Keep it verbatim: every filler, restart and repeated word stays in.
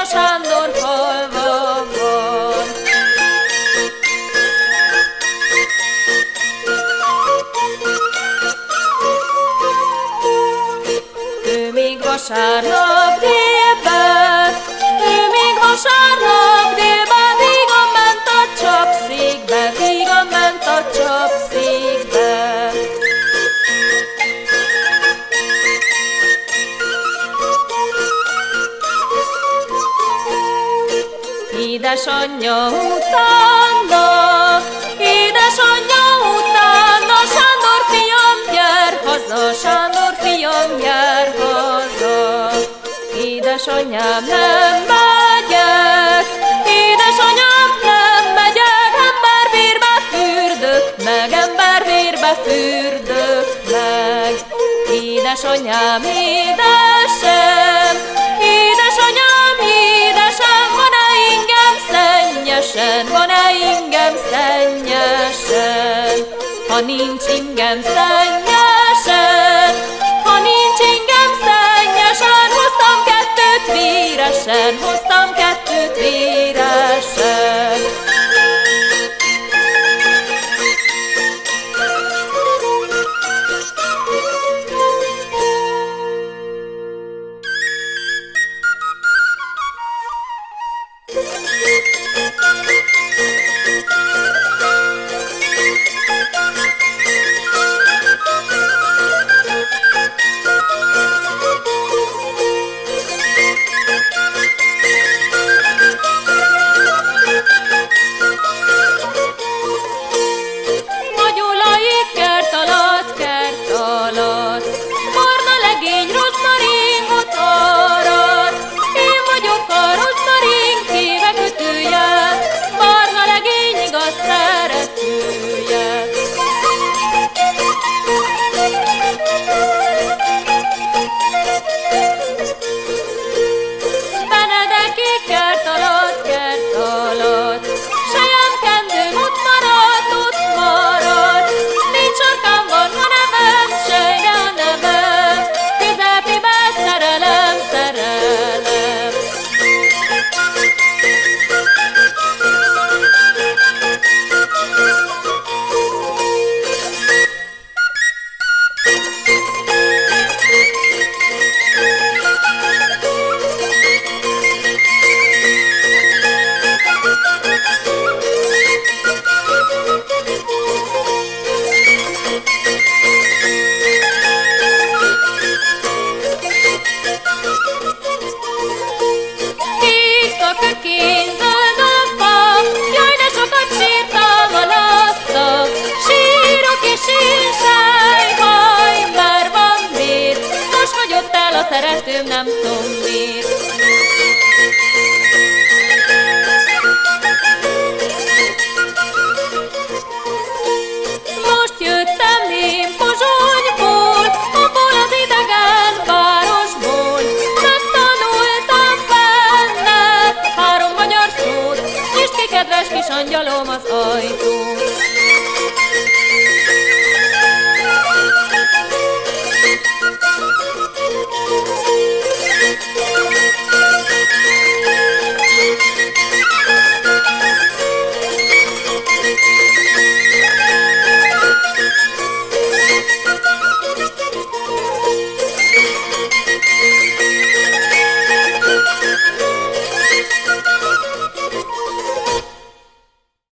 Sándor falva van. Ő még vasárnap délben, ő még vasárnap délben vígan ment a csapszékbe, vígan ment a csapszékbe. Édesanyja utána, édesanyja utána, Sándor fiam, gyere haza, Sándor fiam, gyere haza. Édesanyám, nem megyek, édesanyám, nem megyek, embervérbe fürdök meg, embervérbe fürdök meg. Édesanyám, édesem, édesanyám, édesem, van-e ingem szennyesen, van-e ingem szennyesen? Ha nincs ingem szennyesen, ha nincs ingem szennyesen, hoztam kettőt véresen, hoztam kettőt véresen. Szeretőm, nem tudom miért. Most jöttem én Pozsonyból, abból az idegen városból. Megtanultam benne három magyar szót, nyisd ki, kedves kis angyalom, az ajtót.